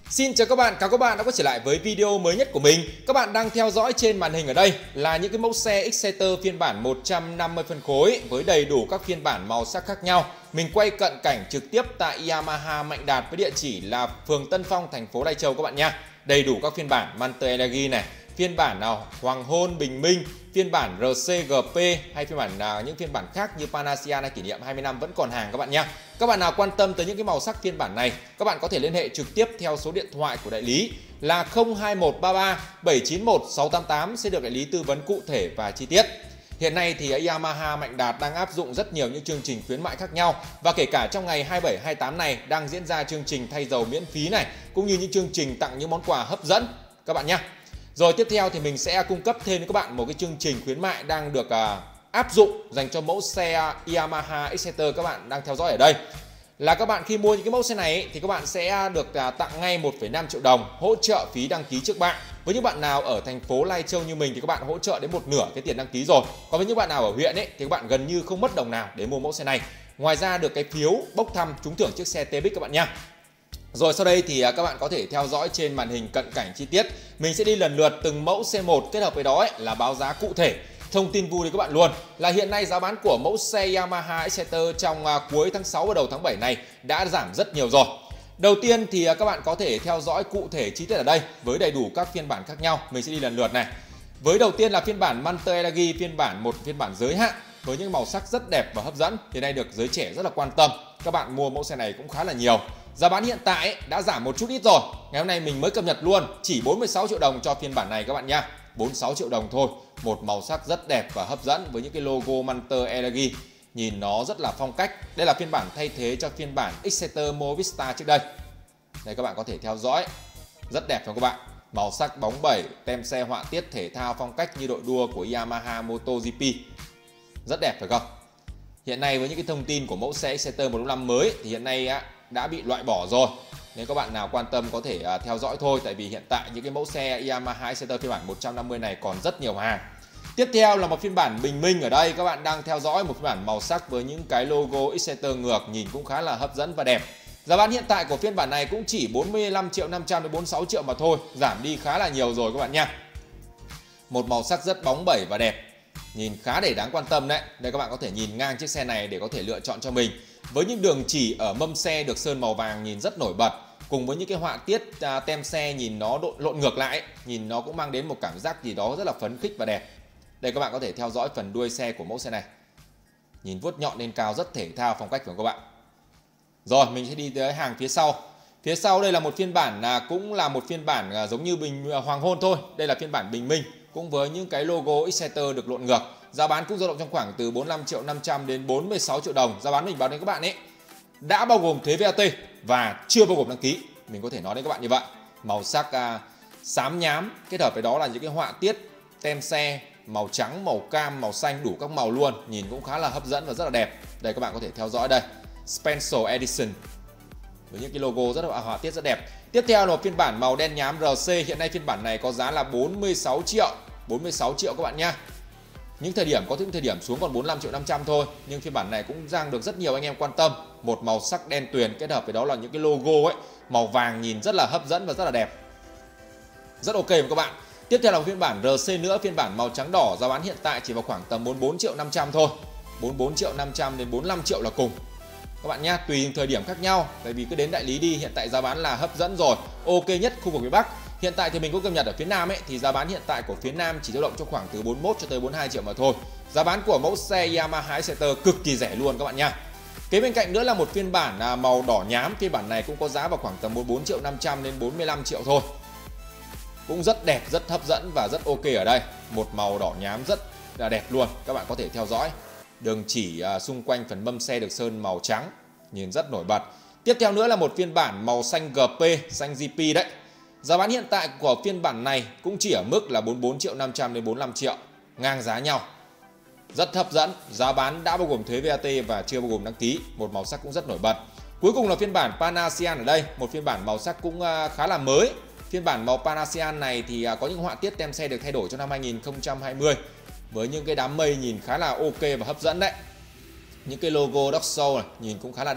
Xin chào các bạn đã quay trở lại với video mới nhất của mình. Các bạn đang theo dõi trên màn hình ở đây là những cái mẫu xe Exciter phiên bản 150 phân khối với đầy đủ các phiên bản màu sắc khác nhau. Mình quay cận cảnh trực tiếp tại Yamaha Mạnh Đạt với địa chỉ là phường Tân Phong, thành phố Lai Châu các bạn nha. Đầy đủ các phiên bản Manter Energy này, phiên bản nào Hoàng Hôn, Bình Minh, phiên bản RCGP hay phiên bản những phiên bản khác như Panacea hay kỷ niệm 20 năm vẫn còn hàng các bạn nha. Các bạn nào quan tâm tới những cái màu sắc phiên bản này, các bạn có thể liên hệ trực tiếp theo số điện thoại của đại lý là 02133 791 688 sẽ được đại lý tư vấn cụ thể và chi tiết. Hiện nay thì Yamaha Mạnh Đạt đang áp dụng rất nhiều những chương trình khuyến mại khác nhau, và kể cả trong ngày 27, 28 này đang diễn ra chương trình thay dầu miễn phí này, cũng như những chương trình tặng những món quà hấp dẫn các bạn nhé. Rồi tiếp theo thì mình sẽ cung cấp thêm cho các bạn một cái chương trình khuyến mại đang được áp dụng dành cho mẫu xe Yamaha Exciter các bạn đang theo dõi ở đây. Là các bạn khi mua những cái mẫu xe này thì các bạn sẽ được tặng ngay 1,5 triệu đồng hỗ trợ phí đăng ký trước bạ. Với những bạn nào ở thành phố Lai Châu như mình thì các bạn hỗ trợ đến một nửa cái tiền đăng ký rồi. Còn với những bạn nào ở huyện ấy thì các bạn gần như không mất đồng nào để mua mẫu xe này. Ngoài ra được cái phiếu bốc thăm trúng thưởng chiếc xe T-Bix các bạn nha. Rồi sau đây thì các bạn có thể theo dõi trên màn hình cận cảnh chi tiết. Mình sẽ đi lần lượt từng mẫu xe một, kết hợp với đó là báo giá cụ thể. Thông tin vui đến các bạn luôn là hiện nay giá bán của mẫu xe Yamaha Exciter trong cuối tháng 6 và đầu tháng 7 này đã giảm rất nhiều rồi. Đầu tiên thì các bạn có thể theo dõi cụ thể chi tiết ở đây với đầy đủ các phiên bản khác nhau. Mình sẽ đi lần lượt này. Với đầu tiên là phiên bản Manter Energy phiên bản phiên bản giới hạn với những màu sắc rất đẹp và hấp dẫn. Hiện nay được giới trẻ rất là quan tâm. Các bạn mua mẫu xe này cũng khá là nhiều. Giá bán hiện tại đã giảm một chút ít rồi. Ngày hôm nay mình mới cập nhật luôn, chỉ 46 triệu đồng cho phiên bản này các bạn nha. 46 triệu đồng thôi. Một màu sắc rất đẹp và hấp dẫn với những cái logo Manter Energy. Nhìn nó rất là phong cách. Đây là phiên bản thay thế cho phiên bản Exciter Movista trước đây. Đây các bạn có thể theo dõi. Rất đẹp phải không các bạn? Màu sắc bóng bẩy, tem xe họa tiết thể thao phong cách như đội đua của Yamaha MotoGP. Rất đẹp phải không? Hiện nay với những cái thông tin của mẫu xe Exciter 155 mới thì hiện nay đã bị loại bỏ rồi. Nếu các bạn nào quan tâm có thể theo dõi thôi, tại vì hiện tại những cái mẫu xe Yamaha Exciter phiên bản 150 này còn rất nhiều hàng. Tiếp theo là một phiên bản Bình Minh. Ở đây các bạn đang theo dõi một phiên bản màu sắc với những cái logo Exciter ngược, nhìn cũng khá là hấp dẫn và đẹp. Giá bán hiện tại của phiên bản này cũng chỉ 45 triệu 500 đến 46 triệu mà thôi, giảm đi khá là nhiều rồi các bạn nha. Một màu sắc rất bóng bẩy và đẹp, nhìn khá để đáng quan tâm đấy. Đây các bạn có thể nhìn ngang chiếc xe này để có thể lựa chọn cho mình. Với những đường chỉ ở mâm xe được sơn màu vàng nhìn rất nổi bật, cùng với những cái họa tiết tem xe nhìn nó lộn ngược lại, nhìn nó cũng mang đến một cảm giác gì đó rất là phấn khích và đẹp. Đây các bạn có thể theo dõi phần đuôi xe của mẫu xe này. Nhìn vuốt nhọn lên cao rất thể thao phong cách của các bạn. Rồi mình sẽ đi tới hàng phía sau. Phía sau đây là một phiên bản cũng là một phiên bản giống như Hoàng Hôn thôi. Đây là phiên bản Bình Minh cũng với những cái logo Exciter được lộn ngược. Giá bán cũng dao động trong khoảng từ 45 triệu 500 đến 46 triệu đồng. Giá bán mình báo đến các bạn ấy đã bao gồm thuế VAT và chưa bao gồm đăng ký. Mình có thể nói đến các bạn như vậy. Màu sắc xám nhám kết hợp với đó là những cái họa tiết tem xe màu trắng, màu cam, màu xanh, đủ các màu luôn. Nhìn cũng khá là hấp dẫn và rất là đẹp. Đây các bạn có thể theo dõi đây. Special Edition với những cái logo rất là họa tiết rất đẹp. Tiếp theo là một phiên bản màu đen nhám RC. Hiện nay phiên bản này có giá là 46 triệu. 46 triệu các bạn nha. Những thời điểm có những thời điểm xuống còn 45 triệu 500 thôi, nhưng phiên bản này cũng đang được rất nhiều anh em quan tâm. Một màu sắc đen tuyền kết hợp với đó là những cái logo ấy, màu vàng nhìn rất là hấp dẫn và rất là đẹp. Rất ok với các bạn. Tiếp theo là một phiên bản RC nữa, phiên bản màu trắng đỏ, giá bán hiện tại chỉ vào khoảng tầm 44 triệu 500 thôi. 44 triệu 500 đến 45 triệu là cùng. Các bạn nhá, tùy thời điểm khác nhau, tại vì cứ đến đại lý đi, hiện tại giá bán là hấp dẫn rồi, ok nhất khu vực phía Bắc. Hiện tại thì mình có cập nhật ở phía Nam ấy, thì giá bán hiện tại của phía Nam chỉ dao động trong khoảng từ 41 cho tới 42 triệu mà thôi. Giá bán của mẫu xe Yamaha Exciter cực kỳ rẻ luôn các bạn nha. Kế bên cạnh nữa là một phiên bản màu đỏ nhám, phiên bản này cũng có giá vào khoảng tầm 44 triệu 500 đến 45 triệu thôi. Cũng rất đẹp, rất hấp dẫn và rất ok ở đây. Một màu đỏ nhám rất là đẹp luôn, các bạn có thể theo dõi. Đường chỉ xung quanh phần mâm xe được sơn màu trắng, nhìn rất nổi bật. Tiếp theo nữa là một phiên bản màu xanh GP, xanh GP đấy. Giá bán hiện tại của phiên bản này cũng chỉ ở mức là 44 triệu 500 đến 45 triệu, ngang giá nhau. Rất hấp dẫn, giá bán đã bao gồm thuế VAT và chưa bao gồm đăng ký, một màu sắc cũng rất nổi bật. Cuối cùng là phiên bản Panacea ở đây, một phiên bản màu sắc cũng khá là mới. Phiên bản màu Panacea này thì có những họa tiết tem xe được thay đổi trong năm 2020 với những cái đám mây nhìn khá là ok và hấp dẫn đấy. Những cái logo Dockshow này nhìn cũng khá là đẹp.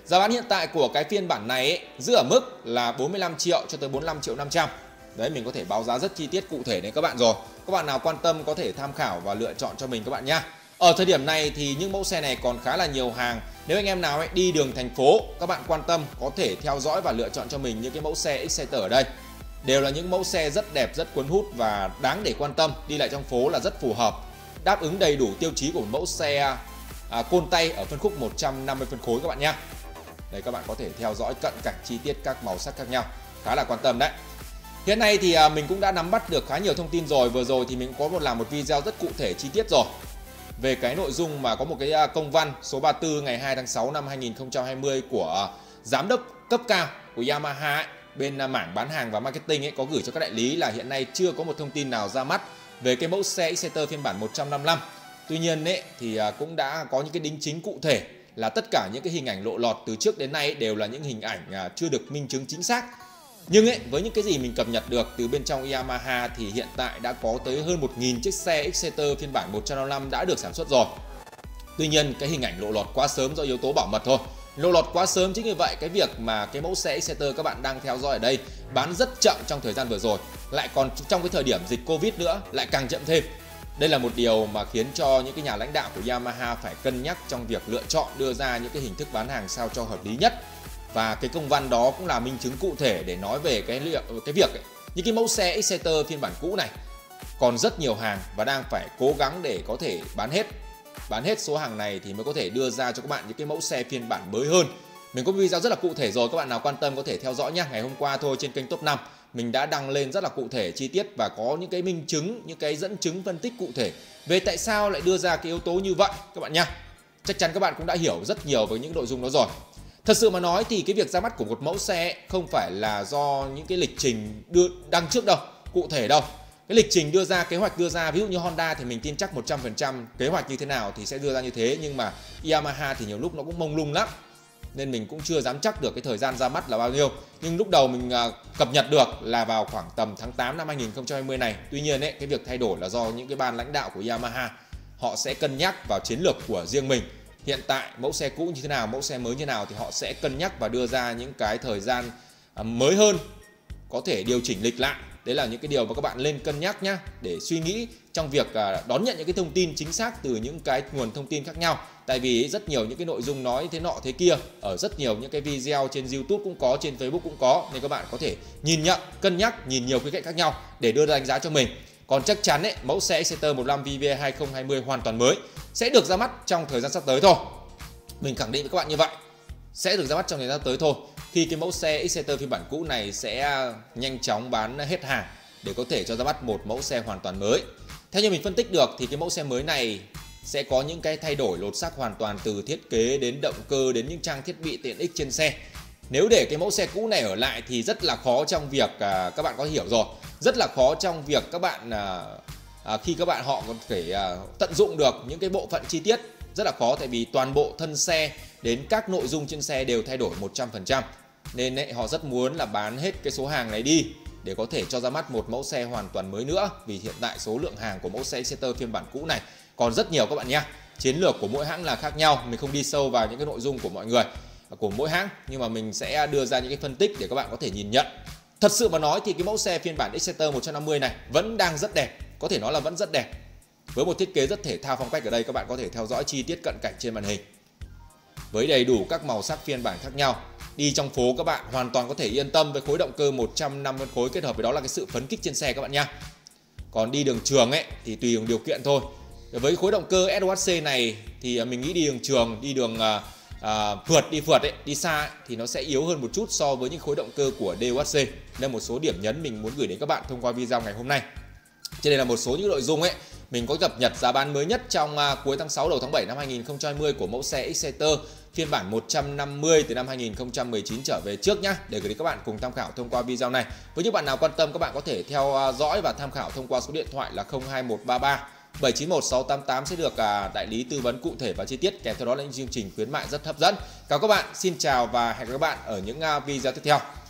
Giá bán hiện tại của cái phiên bản này ấy, giữ ở mức là 45 triệu cho tới 45 triệu 500. Đấy, mình có thể báo giá rất chi tiết cụ thể đến các bạn rồi. Các bạn nào quan tâm có thể tham khảo và lựa chọn cho mình các bạn nhé. Ở thời điểm này thì những mẫu xe này còn khá là nhiều hàng. Nếu anh em nào ấy đi đường thành phố, các bạn quan tâm có thể theo dõi và lựa chọn cho mình những cái mẫu xe Exciter ở đây. Đều là những mẫu xe rất đẹp, rất cuốn hút và đáng để quan tâm. Đi lại trong phố là rất phù hợp, đáp ứng đầy đủ tiêu chí của một mẫu xe côn tay ở phân khúc 150 phân khối các bạn nhé. Đây, các bạn có thể theo dõi cận cảnh chi tiết các màu sắc khác nhau, khá là quan tâm đấy. Hiện nay thì mình cũng đã nắm bắt được khá nhiều thông tin rồi. Vừa rồi thì mình có làm một video rất cụ thể chi tiết rồi về cái nội dung mà có một cái công văn số 34 ngày 2 tháng 6 năm 2020 của giám đốc cấp cao của Yamaha ấy, bên mảng bán hàng và marketing ấy, có gửi cho các đại lý là hiện nay chưa có một thông tin nào ra mắt về cái mẫu xe Exciter phiên bản 155. Tuy nhiên ấy, thì cũng đã có những cái đính chính cụ thể là tất cả những cái hình ảnh lộ lọt từ trước đến nay đều là những hình ảnh chưa được minh chứng chính xác. Nhưng ấy, với những cái gì mình cập nhật được từ bên trong Yamaha thì hiện tại đã có tới hơn 1.000 chiếc xe Exciter phiên bản 155 đã được sản xuất rồi. Tuy nhiên cái hình ảnh lộ lọt quá sớm do yếu tố bảo mật thôi. Lộ lọt quá sớm, chính vì vậy cái việc mà cái mẫu xe Exciter các bạn đang theo dõi ở đây bán rất chậm trong thời gian vừa rồi, lại còn trong cái thời điểm dịch Covid nữa lại càng chậm thêm. Đây là một điều mà khiến cho những cái nhà lãnh đạo của Yamaha phải cân nhắc trong việc lựa chọn đưa ra những cái hình thức bán hàng sao cho hợp lý nhất. Và cái công văn đó cũng là minh chứng cụ thể để nói về cái việc ấy, những cái mẫu xe Exciter phiên bản cũ này còn rất nhiều hàng và đang phải cố gắng để có thể bán hết số hàng này thì mới có thể đưa ra cho các bạn những cái mẫu xe phiên bản mới hơn. Mình có video rất là cụ thể rồi, các bạn nào quan tâm có thể theo dõi nhé. Ngày hôm qua thôi trên kênh Top 5 mình đã đăng lên rất là cụ thể chi tiết và có những cái minh chứng, những cái dẫn chứng phân tích cụ thể về tại sao lại đưa ra cái yếu tố như vậy các bạn nhé. Chắc chắn các bạn cũng đã hiểu rất nhiều với những nội dung đó rồi. Thật sự mà nói thì cái việc ra mắt của một mẫu xe không phải là do những cái lịch trình đăng trước đâu, cụ thể đâu. Cái lịch trình đưa ra, kế hoạch đưa ra, ví dụ như Honda thì mình tin chắc 100% kế hoạch như thế nào thì sẽ đưa ra như thế. Nhưng mà Yamaha thì nhiều lúc nó cũng mông lung lắm, nên mình cũng chưa dám chắc được cái thời gian ra mắt là bao nhiêu. Nhưng lúc đầu mình cập nhật được là vào khoảng tầm tháng 8 năm 2020 này. Tuy nhiên ấy, cái việc thay đổi là do những cái ban lãnh đạo của Yamaha họ sẽ cân nhắc vào chiến lược của riêng mình. Hiện tại mẫu xe cũ như thế nào, mẫu xe mới như thế nào thì họ sẽ cân nhắc và đưa ra những cái thời gian mới hơn, có thể điều chỉnh lịch lại. Đấy là những cái điều mà các bạn lên cân nhắc nhé, để suy nghĩ trong việc đón nhận những cái thông tin chính xác từ những cái nguồn thông tin khác nhau. Tại vì rất nhiều những cái nội dung nói thế nọ thế kia ở rất nhiều những cái video trên YouTube cũng có, trên Facebook cũng có, nên các bạn có thể nhìn nhận, cân nhắc, nhìn nhiều khía cạnh khác nhau để đưa ra đánh giá cho mình. Còn chắc chắn ấy, mẫu xe Exciter 155 VVA 2020 hoàn toàn mới sẽ được ra mắt trong thời gian sắp tới thôi. Mình khẳng định với các bạn như vậy, sẽ được ra mắt trong thời gian tới thôi. Khi cái mẫu xe Exciter phiên bản cũ này sẽ nhanh chóng bán hết hàng để có thể cho ra mắt một mẫu xe hoàn toàn mới. Theo như mình phân tích được thì cái mẫu xe mới này sẽ có những cái thay đổi lột xác hoàn toàn từ thiết kế đến động cơ đến những trang thiết bị tiện ích trên xe. Nếu để cái mẫu xe cũ này ở lại thì rất là khó trong việc các bạn có hiểu rồi, rất là khó trong việc các bạn khi các bạn họ có thể tận dụng được những cái bộ phận chi tiết, rất là khó, tại vì toàn bộ thân xe đến các nội dung trên xe đều thay đổi 100%. Nên ấy, họ rất muốn là bán hết cái số hàng này đi để có thể cho ra mắt một mẫu xe hoàn toàn mới nữa. Vì hiện tại số lượng hàng của mẫu xe Exciter phiên bản cũ này còn rất nhiều các bạn nhé. Chiến lược của mỗi hãng là khác nhau, mình không đi sâu vào những cái nội dung của mọi người, của mỗi hãng, nhưng mà mình sẽ đưa ra những cái phân tích để các bạn có thể nhìn nhận. Thật sự mà nói thì cái mẫu xe phiên bản Exciter 150 này vẫn đang rất đẹp, có thể nói là vẫn rất đẹp. Với một thiết kế rất thể thao phong cách ở đây, các bạn có thể theo dõi chi tiết cận cảnh trên màn hình. Với đầy đủ các màu sắc phiên bản khác nhau, đi trong phố các bạn hoàn toàn có thể yên tâm với khối động cơ 150 khối kết hợp với đó là cái sự phấn kích trên xe các bạn nha. Còn đi đường trường ấy thì tùy điều kiện thôi. Với khối động cơ SOHC này thì mình nghĩ đi đường trường, đi đường phượt ấy, đi xa ấy, thì nó sẽ yếu hơn một chút so với những khối động cơ của DOHC. Đây là một số điểm nhấn mình muốn gửi đến các bạn thông qua video ngày hôm nay. Trên đây là một số những nội dung ấy mình có cập nhật giá bán mới nhất trong cuối tháng 6 đầu tháng 7 năm 2020 của mẫu xe Exciter phiên bản 150 từ năm 2019 trở về trước nhá, để gửi đến các bạn cùng tham khảo thông qua video này. Với những bạn nào quan tâm, các bạn có thể theo dõi và tham khảo thông qua số điện thoại là 02133 791 688 sẽ được đại lý tư vấn cụ thể và chi tiết, kèm theo đó là những chương trình khuyến mại rất hấp dẫn. Cảm ơn các bạn, xin chào và hẹn gặp các bạn ở những video tiếp theo.